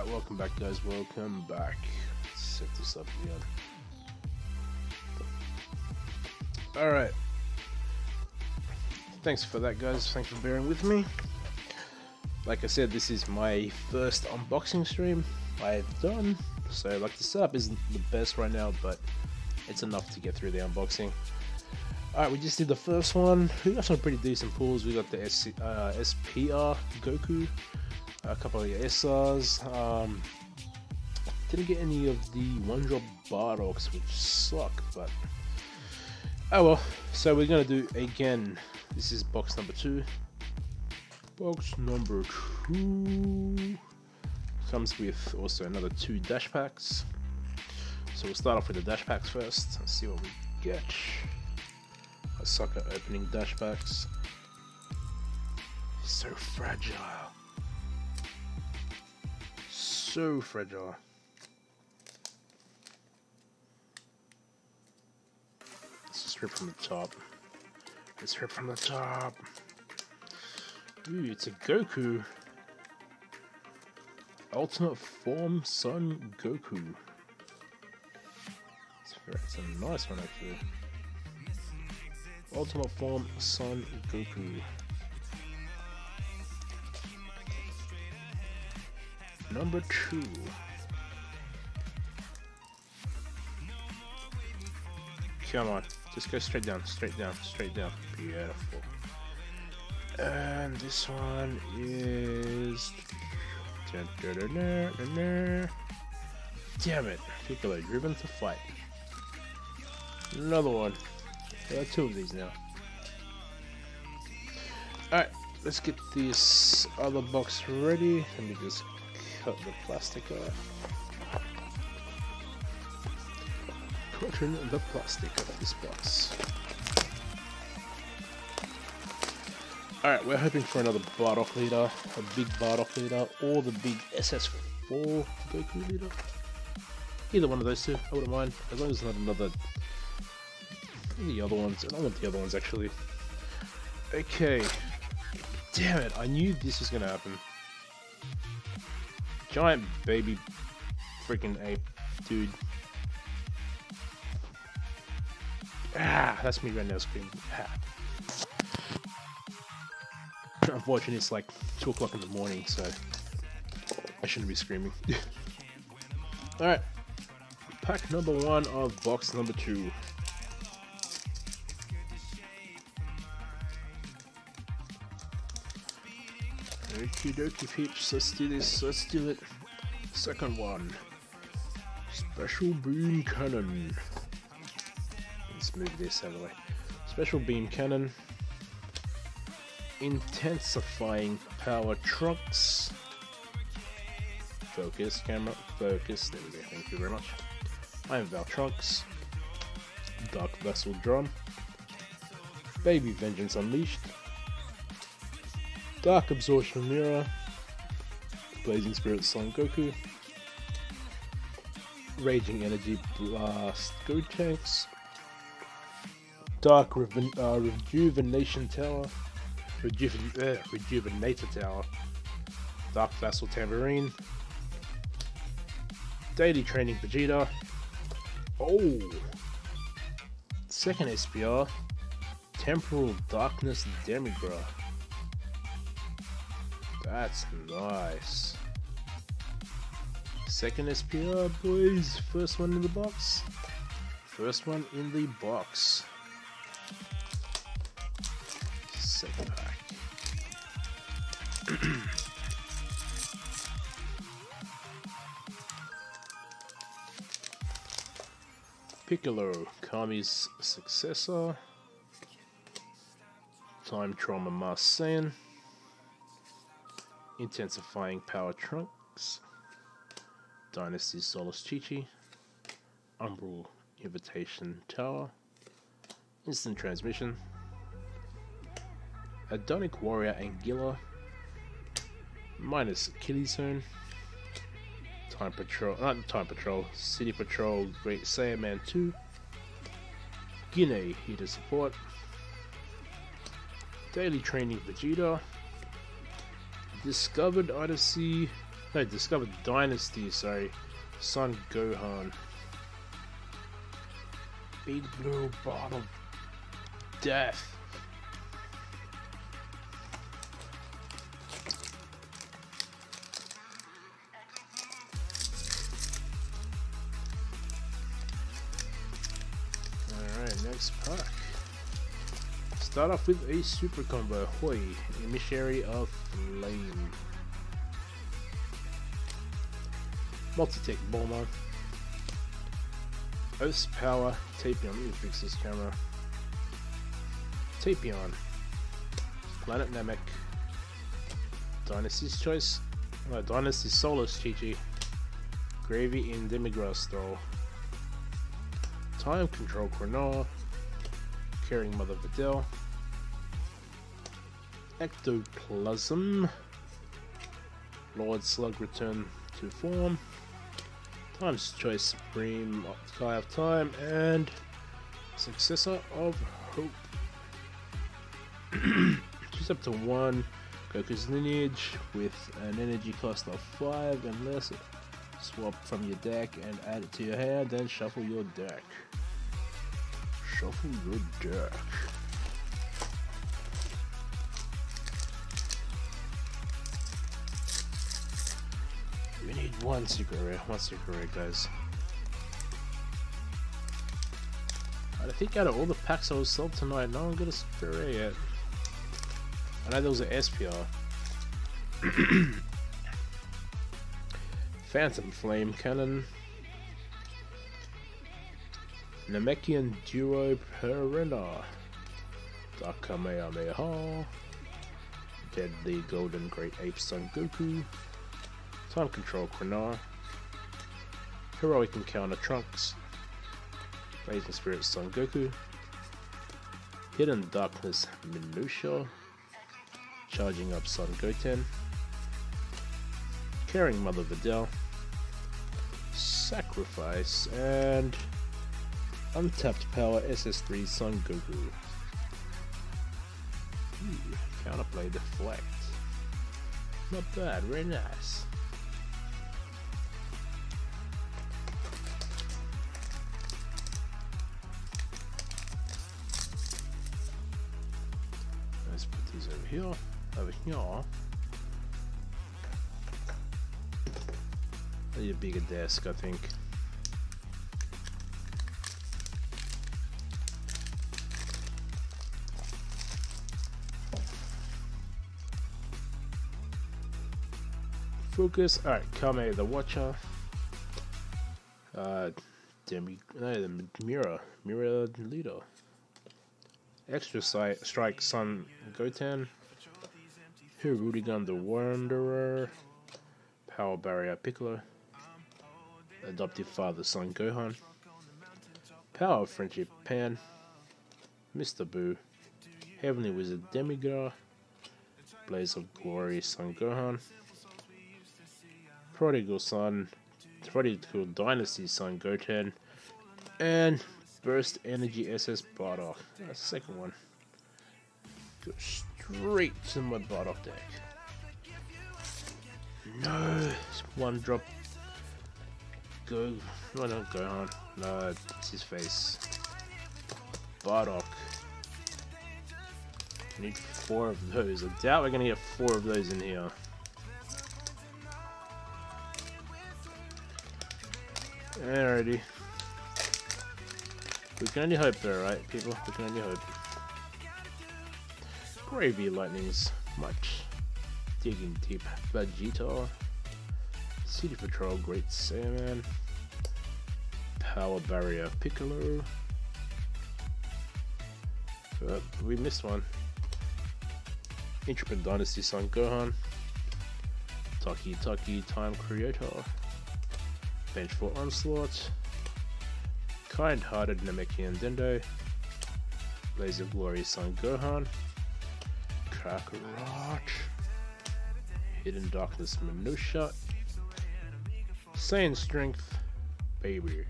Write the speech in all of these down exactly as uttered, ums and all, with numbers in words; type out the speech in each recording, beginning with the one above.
Alright, welcome back guys, welcome back. Let's set this up again. Alright. Thanks for that guys, thanks for bearing with me. Like I said, this is my first unboxing stream I've done. So like the setup isn't the best right now, but it's enough to get through the unboxing. Alright, we just did the first one. We got some pretty decent pulls. We got the S C, uh, S P R Goku, a couple of S Rs. Um, didn't get any of the one drop Bardoks, which suck, but oh well. So we're gonna do again. This is box number two. Box number two comes with also another two dash packs. So we'll start off with the dash packs first and see what we get. I suck at opening dash packs. So fragile. So fragile. Let's just rip from the top. Let's rip from the top. Ooh, it's a Goku. Ultimate Form Son Goku. It's, very, it's a nice one actually. Ultimate Form Son Goku. Number two. Come on, just go straight down, straight down, straight down. Beautiful. And this one is. Damn it, Piccolo driven to fight. Another one. There are two of these now. Alright, let's get this other box ready. Let me just cut the plastic off. Cutting the plastic off this box. Alright, we're hoping for another Bardock leader, a big Bardock leader, or the big S S four Goku leader. Either one of those two, I wouldn't mind, as long as it's not another. The other ones, I don't want the other ones actually. Okay. Damn it, I knew this was gonna happen. Giant baby freaking ape, dude. Ah, that's me right now screaming. Ah. Unfortunately, it's like two o'clock in the morning, so I shouldn't be screaming. Alright, pack number one of box number two. Okie dokie peeps, let's do this, let's do it. Second one. Special Beam Cannon. Let's move this out of the way. Special Beam Cannon. Intensifying Power Trunks. Focus, camera, focus. There we go, thank you very much. I am Val Trunks. Dark Vessel Drum. Baby Vengeance Unleashed. Dark Absorption Mirror. Blazing Spirit Son Goku. Raging Energy Blast Gotenks. Dark Reven uh, Rejuvenation Tower. Rejuven uh, Rejuvenator Tower. Dark Vassal Tambourine. Daily Training Vegeta. Oh! Second S P R. Temporal Darkness Demigra. That's nice. Second S P R, boys. First one in the box. First one in the box. Second pack. Piccolo, Kami's successor. Time Trauma Master Saiyan. Intensifying Power Trunks. Dynasty Solace Chi-Chi. Umbral Invitation Tower. Instant Transmission. Adonic Warrior Anguilla. Minus Achilles Zone. Time Patrol, not Time Patrol, City Patrol Great Saiyaman two. Guinea Heater Support. Daily Training Vegeta. Discovered Odyssey No, discovered Dynasty, sorry. Son Gohan. Big blue bottle of death. Alright, next pack. Start off with a super combo. Hoi, Emissary of Flame. Multi-tech Bulma. Earth's Power, Tapion. Let me fix this camera. Tapion. Planet Namek. Dynasty's Choice. No, Dynasty's Solus Chi-Chi. Gravy in Demigrass Throw. Time Control Chronoa. Caring Mother Videl. Ectoplasm. Lord Slug return to form. Time's Choice Supreme Sky of Time and Successor of Hope. Choose up to one Goku's lineage with an energy cost of five and less. Swap from your deck and add it to your hand, then shuffle your deck. Shuffle your deck. We need one secret rare, one secret rare, guys. I think out of all the packs I was sold tonight, no one got a secret rare yet. I know there was an S P R. Phantom Flame Cannon. Namekian Duo Perena. Dark Kamehameha. Deadly Golden Great Ape Son Goku. Time Control Chronoa. Heroic Encounter Trunks. Blazing Spirit Son Goku. Hidden Darkness Minutia. Charging up Son Goten. Caring Mother Videl. Sacrifice and Untapped Power S S three Son Goku. Ooh, Counterplay Deflect. Not bad, very nice. Let's put these over here, over here. I need a bigger desk, I think. Focus. Alright, Kame the Watcher. Uh, Demi. No, the Mirror. Mirror Leader. Extra Sight, Strike Son Goten. Hirudigan the Wanderer. Power Barrier Piccolo. Adoptive Father Son Gohan. Power of Friendship Pan. Mister Boo. Heavenly Wizard Demigra. Blaze of Glory Son Gohan. Prodigal Son. Prodigal Dynasty Son Goten. And Burst Energy S S Bardock. That's the second one. Go straight to my Bardock deck. No, it's one drop. Go, no, no, Gohan. No, it's his face. Bardock. Need four of those. I doubt we're gonna get four of those in here. Alrighty. We can only hope though, right, people? We can only hope. Gravy Lightning's much. Digging Deep Vegeta. City Patrol Great Saiyaman. Power Barrier Piccolo. Oh, we missed one. Intrepid Dynasty Son Gohan. Taki Taki Time Creator. Vengeful Onslaught. Kind-Hearted Namekian Dendo. Blaze of Glory Son Gohan. Kakarot. Hidden Darkness Minutia. Saiyan Strength Baby.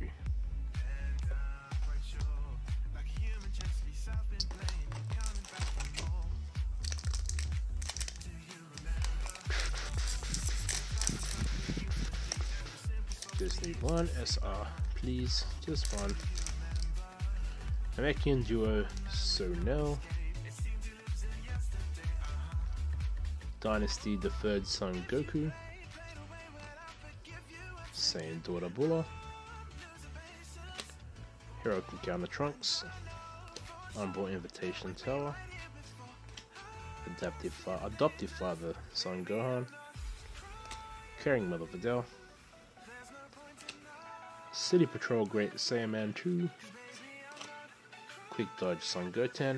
Just need one S R, please. Just one. Namekian duo Sonel. Dynasty the third Son Goku. Saiyan daughter Bulla. Hero can counter Trunks. Unbought Invitation Tower. Adaptive fa adoptive father Son Gohan. Caring mother Videl. City Patrol Great Saiyaman two. Quick Dodge Son Goten.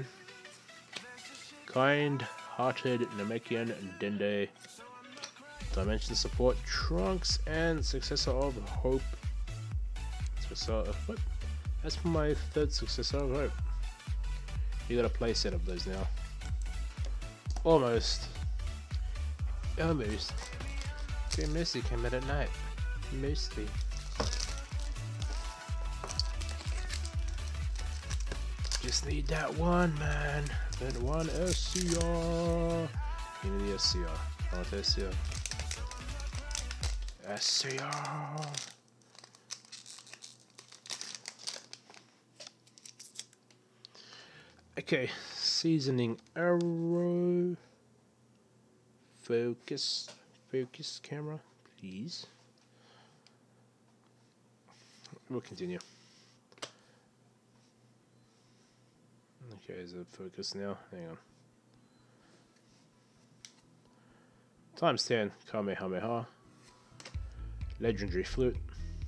Kind Hearted Namekian Dende. Dimension Support Trunks and Successor of Hope. Successor of what? That's for my third Successor of Hope. You got a play set of those now. Almost. Almost. Okay, mostly came out at night. Mostly. Just need that one, man. That one S C R. Give me the S C R. I want the S C R. S C R. Okay, seasoning arrow. Focus. Focus camera, please. We'll continue. Okay, is it focus now? Hang on. Times ten, Kamehameha. Legendary Flute.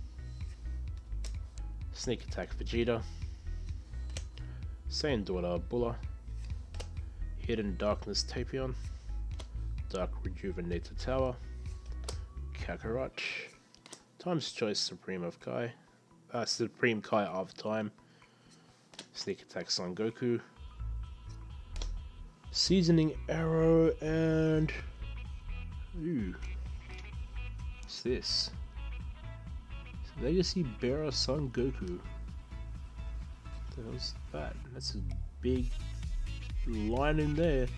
Sneak Attack Vegeta. Saiyan daughter Bulla. Hidden Darkness Tapion. Dark Rejuvenator Tower. Kakarot. Time's Choice Supreme of Kai. Uh, Supreme Kai of Time. Sneak Attack Son Goku. Seasoning Arrow and... Ooh. What's this? Legacy Bearer Son Goku. What the hell's that? That's a big line in there.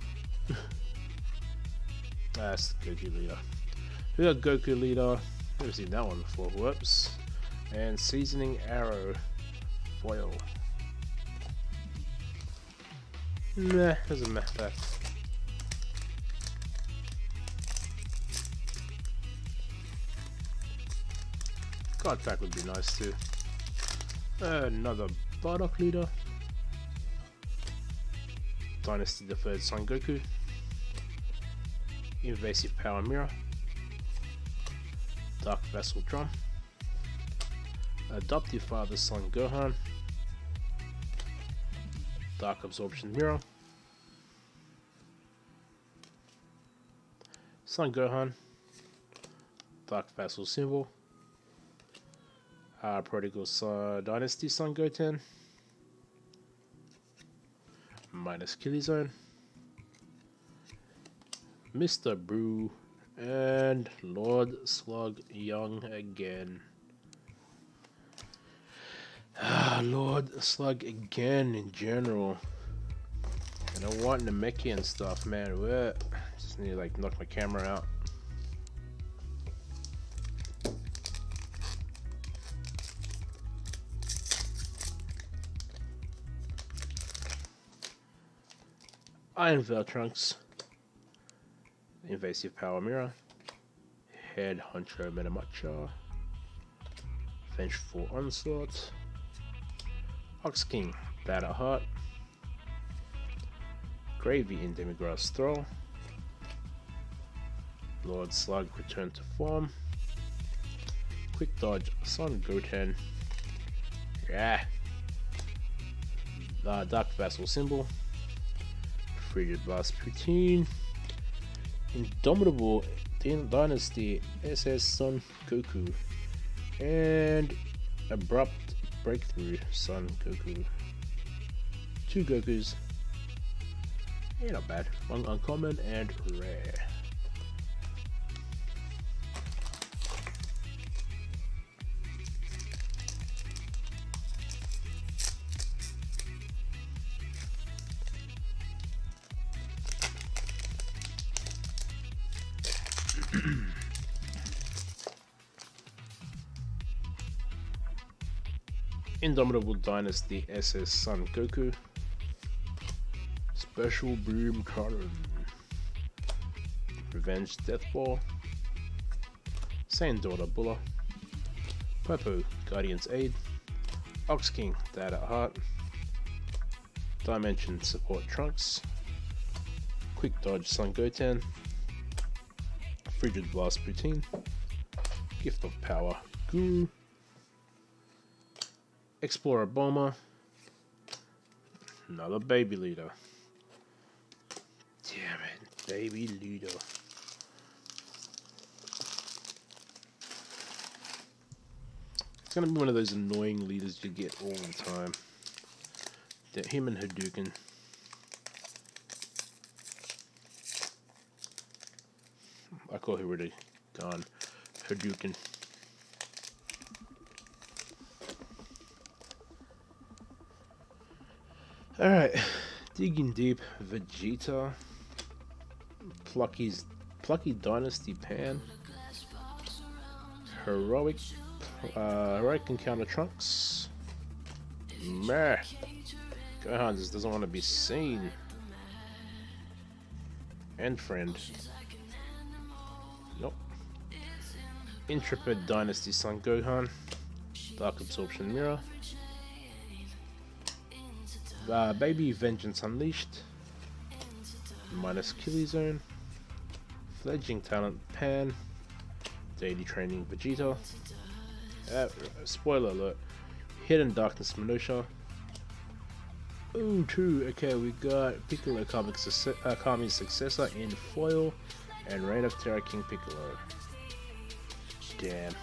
That's the Goku leader. We got Goku leader. Never seen that one before. Whoops. And Seasoning Arrow foil. Nah, doesn't matter. God pack would be nice too. Uh, another Bardock leader. Dynasty the third Son Goku. Invasive Power Mirror. Dark Vessel Drum. Adoptive Father Son Gohan. Dark Absorption Mirror. Son Gohan. Dark Vessel Symbol. Uh, Prodigal uh, Dynasty Son Goten. Minus Killzone. Mister Brew. And Lord Slug Young again. Ah, Lord Slug again in general. And I want Namekian stuff, man. What? Just need to like knock my camera out. Iron Veil Trunks. Invasive Power Mirror. Head Honcho Metamacha. Vengeful Onslaught. Ox King Battle Heart. Gravy in Demigrass Thrall. Lord Slug Return to Form. Quick Dodge Son Goten. Yeah. Uh, Dark Vessel Symbol. Frigid Blast Poutine. Indomitable Dynasty S S Son Goku. And Abrupt Breakthrough Son Goku. Two Gokus. Yeah, not bad. One uncommon and rare. Indomitable Dynasty S S Son Goku, Special Beam Cannon, Revenge Deathball, Saiyan Daughter Bulla, Popo Guardian's Aid, Ox King Dad at Heart, Dimension Support Trunks, Quick Dodge Son Goten, Frigid Blast Poutine, Gift of Power Guru, Explorer Bulma, another Baby Leader. Damn it, Baby Leader. It's gonna be one of those annoying leaders you get all the time. That him and Hadouken. I call her already gone. Hadouken. Alright, digging deep, Vegeta, Plucky's Plucky Dynasty Pan, Heroic, uh, Heroic Encounter Trunks, Meh, Gohan just doesn't want to be seen, and Friend, nope, Intrepid Dynasty Son Gohan, Dark Absorption Mirror, Uh, Baby Vengeance Unleashed, minus Killy Zone, Fledgling Talent Pan, Daily Training Vegeta, uh, spoiler alert, Hidden Darkness Minutia. Ooh, true, okay, we got Piccolo Kami's success, uh, Kami's successor in Foil, and Reign of Terror King Piccolo. Damn.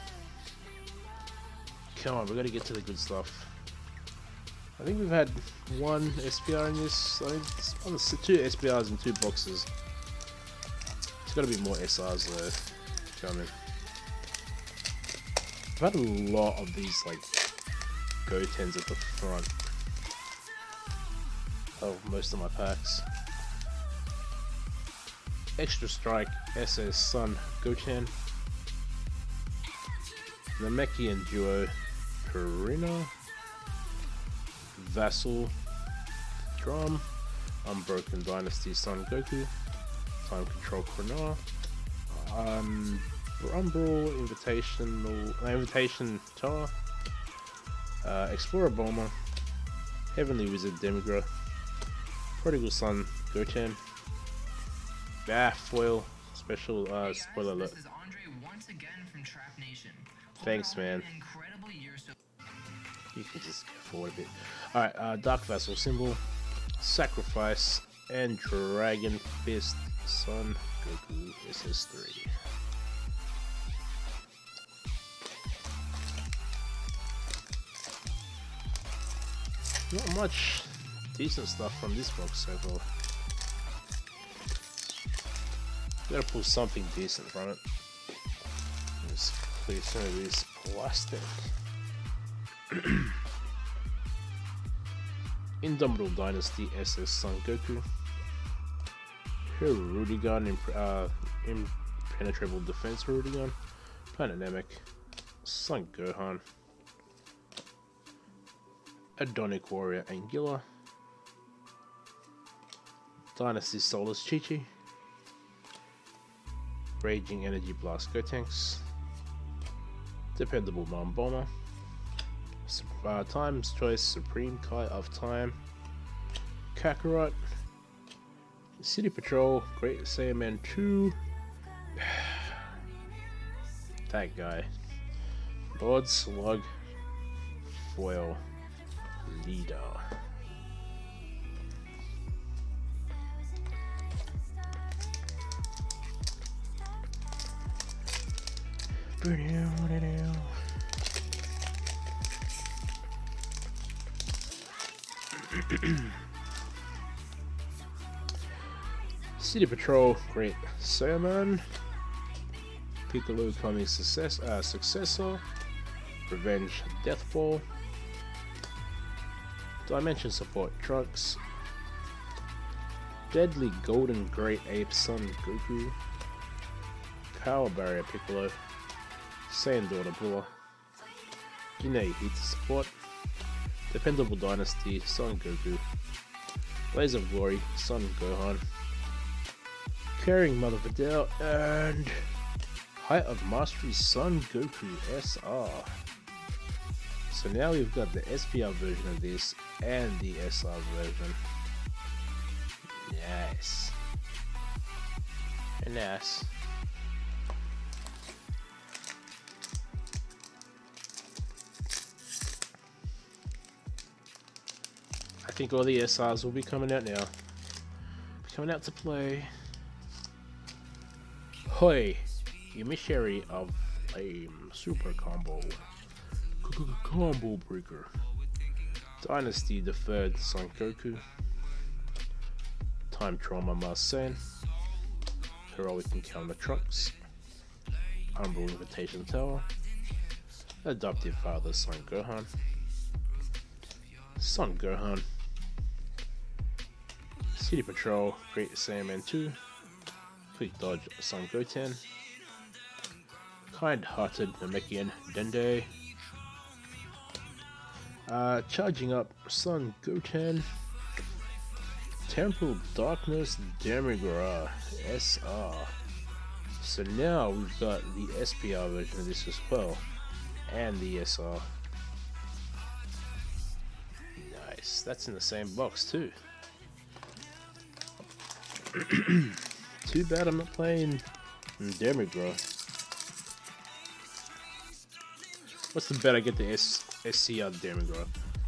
Come on, we gotta get to the good stuff. I think we've had one S P R in this. I think it's on the two S P Rs in two boxes. There's got to be more S Rs though coming. I've had a lot of these like Gotens at the front of most of my packs. Extra Strike S S Son Goten, Namekian Duo Purina, Vassal Drum, Unbroken Dynasty Son Goku, Time Control Krona, um, Rumble Invitational uh, Invitation Tower, uh, Explorer Bulma, Heavenly Wizard Demigra, Prodigal Son Goten, Ah, Foil Special uh, spoiler alert. Thanks, man. You can just go forward a bit. Alright, uh, Dark Vassal Symbol, Sacrifice, and Dragon Fist Son Goku S S three. Not much decent stuff from this box so far. Gotta pull something decent from it. Let's clear some of this plastic. Indomitable Dynasty S S Son Goku, Rudigan, imp uh, Impenetrable Defense Rudigan, Planet Namek, Son Gohan, Adonic Warrior Anguilla, Dynasty Soulless Chi-Chi, Raging Energy Blast Gotenks, Dependable Mom Bomber, Uh, Time's Choice Supreme Kai of Time, Kakarot, City Patrol, Great Saiyaman two, that guy, Lord Slug, Foil Leader. City Patrol, Great Saiyaman, Piccolo Kami's success, uh, successor, Revenge Deathball, Dimension Support Trunks, Deadly Golden Great Ape Son Goku, Power Barrier Piccolo, Saiyan Daughter Bulla, Gine Hita Support, Dependable Dynasty, Son Goku. Blaze of Glory, Son Gohan. Caring Mother Videl, and Height of Mastery, Son Goku S R. So now we've got the S P R version of this and the S R version. Nice. Nice. I think all the S Rs will be coming out now. Coming out to play. Hoi, emissary of a super combo. Combo breaker. Dynasty deferred Son Goku. Time Trauma Marcin. Heroic Encounter Trunks. Umbral Invitation Tower. Adoptive Father Son Gohan. Son Gohan. City Patrol Great Saiyaman two. Quick Dodge Son Goten. Kind-hearted Namekian Dende. Uh, charging up Son Goten. Temple Darkness Demigra S R. So now we've got the S P R version of this as well, and the S R. Nice, that's in the same box too. Too bad I'm not playing Demigra. What's the bet I get the S SCR Demigra?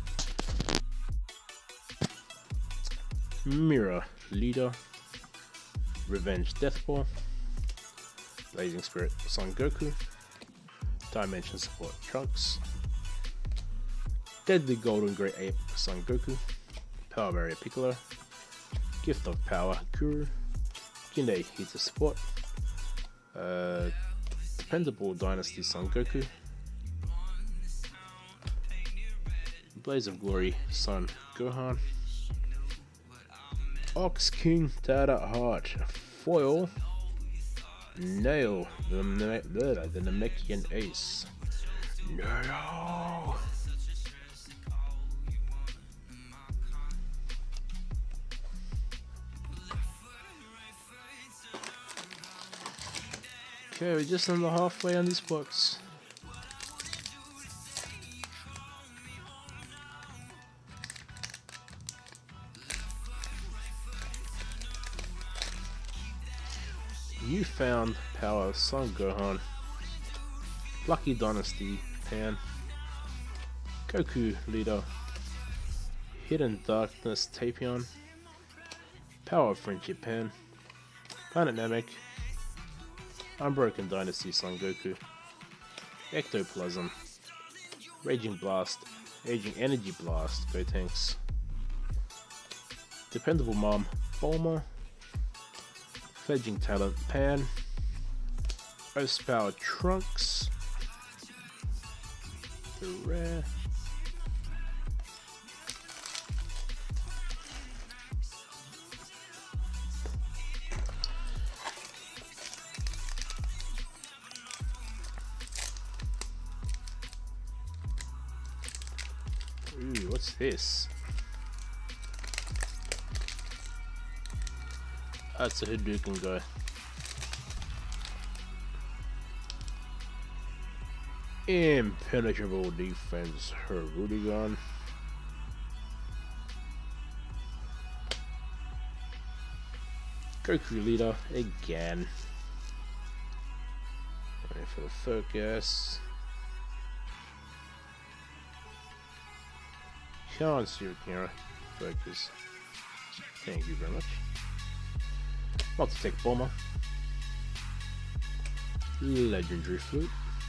Mirror Leader, Revenge Deathball, Blazing Spirit Son Goku, Dimension Support Trunks, Deadly Golden Great Ape Son Goku, Power Barrier Piccolo, Gift of Power Kuru, Ginde Hita Support, uh, Dependable Dynasty Son Goku, Blaze of Glory Son Gohan, Ox King Data Heart Foil, Nail the, the, the Namekian Ace. No. Okay, we're just on the halfway on this box. Newfound Power Son Gohan, Lucky Dynasty Pan, Goku Leader, Hidden Darkness Tapion, Power of Friendship Pan, Planet Namek, Unbroken Dynasty Son Goku, Ectoplasm, Raging Blast, Raging Energy Blast Gotenks, Dependable Mom Bulma, Fledging Talent Pan, Earth's Power Trunks, the rare, ooh, what's this? That's a Hadouken guy. Impenetrable defense, Hirudegarn. Goku Leader again. Ready for the focus. Can't see your camera. Focus. Thank you very much. Multi-Tech Bomber, Legendary Flute,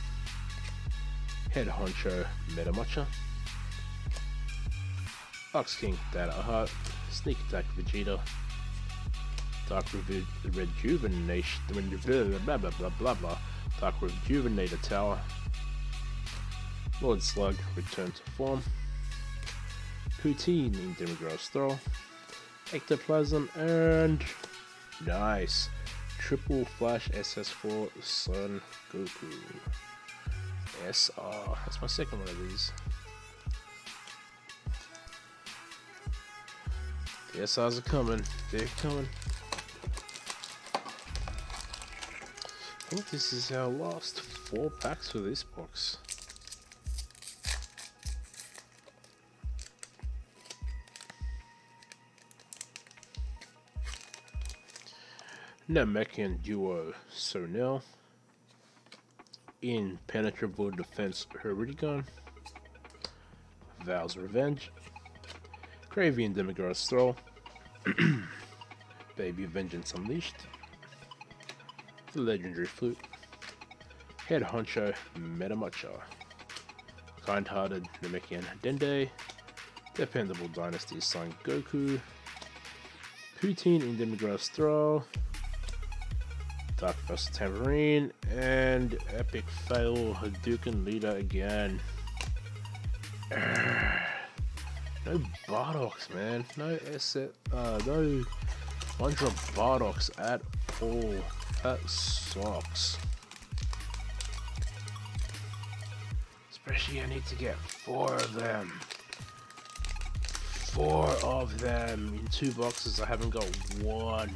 Head Honcho Metamucha, Ox King Data Heart, Sneak Attack Vegeta, Dark Reju Rejuvenation, blah blah blah blah blah, Dark Rejuvenator Tower, Lord Slug Return to Form, Poutine in Demigra's Throw, Ectoplasm, and nice. Triple Flash S S four Son Goku. S R. That's my second one of these. The S Rs are coming. They're coming. I think this is our last four packs for this box. Namekian duo Sonel. Impenetrable Defense Heridigon. Val's Revenge. Kravian Demigrass Thrall. Baby Vengeance Unleashed. The Legendary Flute. Head Honcho Metamucha. Kind-Hearted Namekian Dende. Dependable Dynasty Son Goku. Poutine in Demigrass Thrall. Dark Vessel Tambourine. And Epic Fail Hadouken Leader again. Urgh. No Bardox, man. No asset. Uh, no one drop Bardox at all. That sucks. Especially I need to get four of them. Four of them in two boxes. I haven't got one.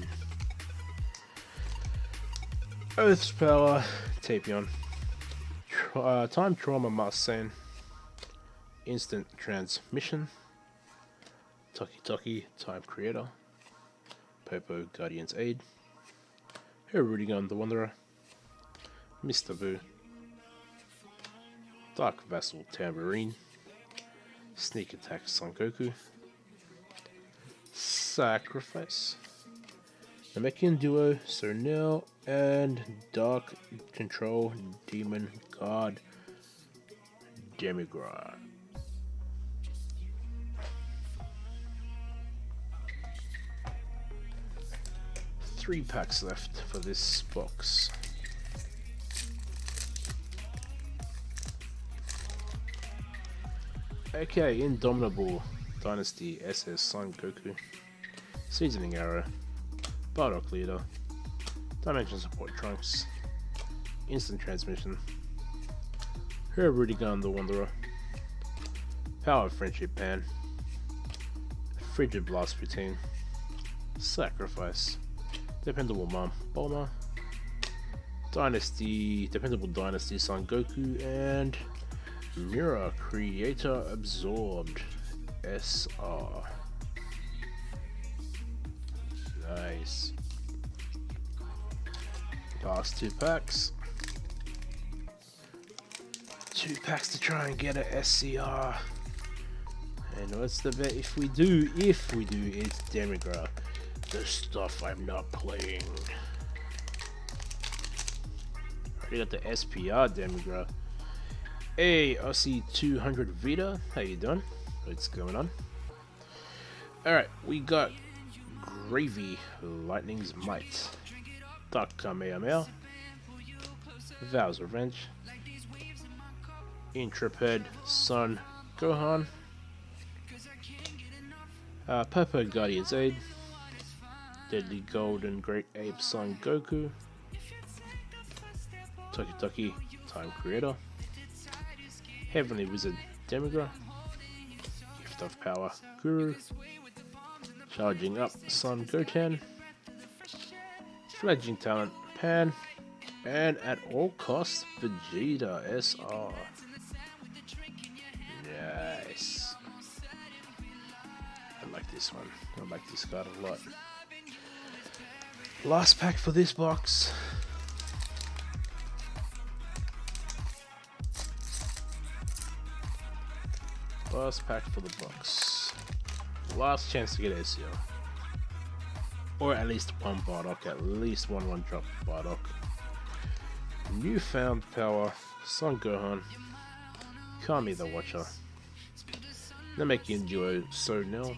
Earth's Power, Tapion. Tra uh, Time Trauma Marseille. Instant Transmission. Toki Toki, Time Creator. Popo, Guardian's Aid. Heridigon, the Wanderer. Mister Boo. Dark Vassal, Tambourine. Sneak Attack, Son Goku. Sacrifice. Namekian Duo, Sonel, and Dark Control, Demon God, Demigra. Three packs left for this box. Okay, Indomitable Dynasty S S Son Goku, Seasoning Arrow, Bardock Leader, Dimension Support Trunks, Instant Transmission, Heridigon the Wanderer, Power Friendship Pan, Frigid Blast Routine, Sacrifice, Dependable Mom Bulma, Dynasty, Dependable Dynasty Son Goku, and Mirror Creator Absorbed S R. Nice. Last two packs. Two packs to try and get a S C R. And what's the bet if we do? If we do, it's Demigra. The stuff I'm not playing. Already got the S P R Demigra. Hey, Aussie two hundred Vita. How you doing? What's going on? Alright, we got Gravy, Lightning's Might, Dark Kamehameha, Val's Revenge, Intrepid Son Gohan, uh, Purple Guardian's Aid, Deadly Golden Great Ape Son Goku, Toki Toki Time Creator, Heavenly Wizard Demigra, Gift of Power Guru, Charging Up Son Goten, Fledging Talent Pan, and at all costs Vegeta S R. Nice. I like this one. I like this card a lot. Last pack for this box. Last pack for the box. Last chance to get A C L. Or at least one Bardock, at least one one drop Bardock. Newfound Power, Son Gohan, Kami the Watcher, Namekian Duo Sonel,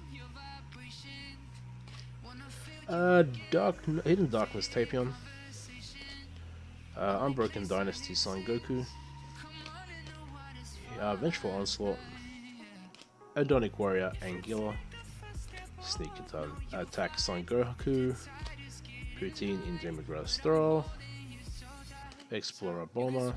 uh, Dark, Hidden Darkness Tapion, uh, Unbroken Dynasty Son Goku, uh, Vengeful Onslaught, Adonic Warrior Anguilla, Sneak Attack Son Goku, Poutine in Demigrass Thrall, Explorer Bulma,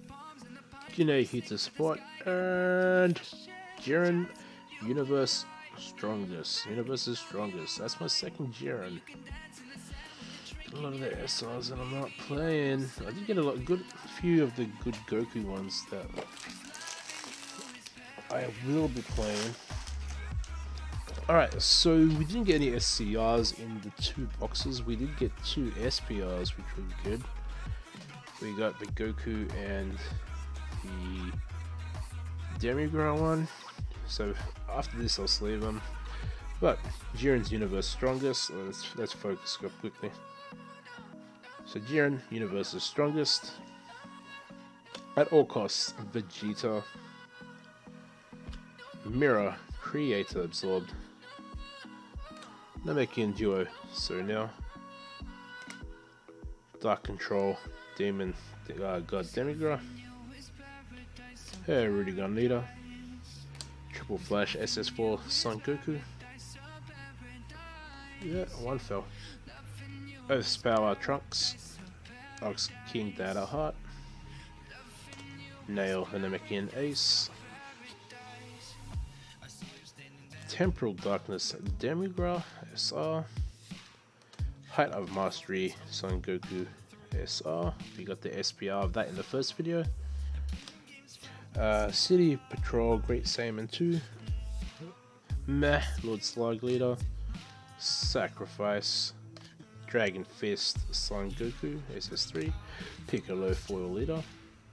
Gine Hita Support, and Jiren Universe Strongest. Universe's Strongest. That's my second Jiren. A lot of the S Rs that I'm not playing. I did get a lot, good few of the good Goku ones that I will be playing. Alright, so we didn't get any S C Rs in the two boxes. We did get two S P Rs, which were good. We got the Goku and the Demigra one. So after this, I'll sleeve them. But Jiren's Universe Strongest. Let's let's focus up quickly. So Jiren, Universe's Strongest. At all costs, Vegeta. Mirror, Creator Absorbed. Namekian Duo, Sorinoa. Dark Control, Demon uh, God Demigra. Hey, Rudy Gun Leader. Triple Flash S S four Son Goku. Yeah, one fell. Earth's Power Trunks. Ox King Data Heart. Nail the Namekian Ace. Temporal Darkness Demigra S R. Height of Mastery Son Goku S R. We got the S P R of that in the first video. Uh, City Patrol Great Saiyaman two. Meh Lord Slug Leader. Sacrifice Dragon Fist Son Goku S S three. Piccolo Foil Leader.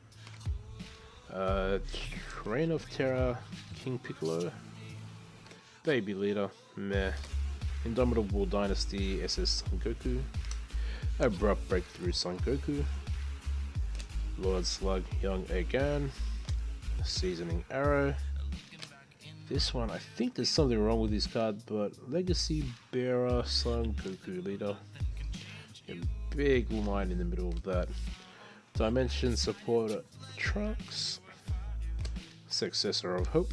Uh, Reign of Terror King Piccolo. Baby Leader, meh. Indomitable Dynasty S S Goku. Abrupt Breakthrough Son Goku. Lord Slug Young Egan. Seasoning Arrow. This one, I think there's something wrong with this card, but Legacy Bearer Son Goku Leader. A big line in the middle of that. Dimension Supporter Trunks. Successor of Hope.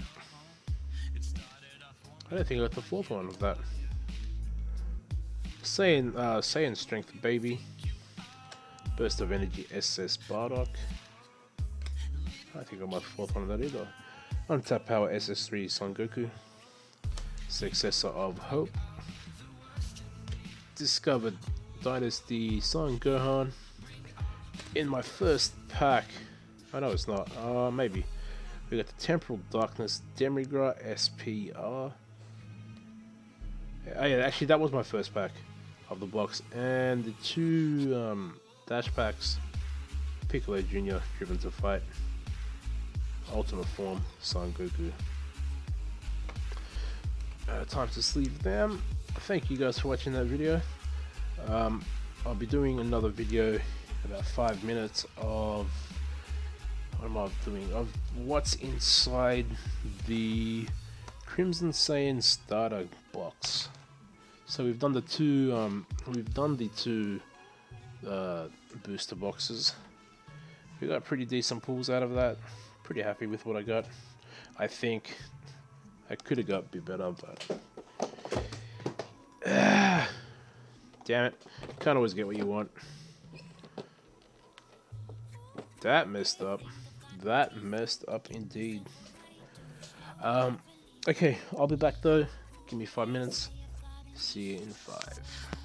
I don't think I got the fourth one of that. Saiyan, uh, Saiyan Strength Baby. Burst of Energy S S Bardock. I think I got my fourth one of that either. Untap Power S S three Son Goku. Successor of Hope. Discovered Dynasty Son Gohan. In my first pack. I know it's not. Uh, maybe. We got the Temporal Darkness Demigra S P R. Oh yeah, actually that was my first pack of the box, and the two um, dash packs. Piccolo Junior Driven to Fight. Ultimate Form Son Goku. Uh, time to sleeve them. Thank you guys for watching that video. Um, I'll be doing another video in about five minutes of what am I doing? Of what's inside the Crimson Saiyan starter box. So we've done the two. Um, we've done the two uh, booster boxes. We got pretty decent pulls out of that. Pretty happy with what I got. I think I could have got a bit better, but uh, damn it! Can't always get what you want. That messed up. That messed up indeed. Um, okay, I'll be back though. Give me five minutes. See you in five.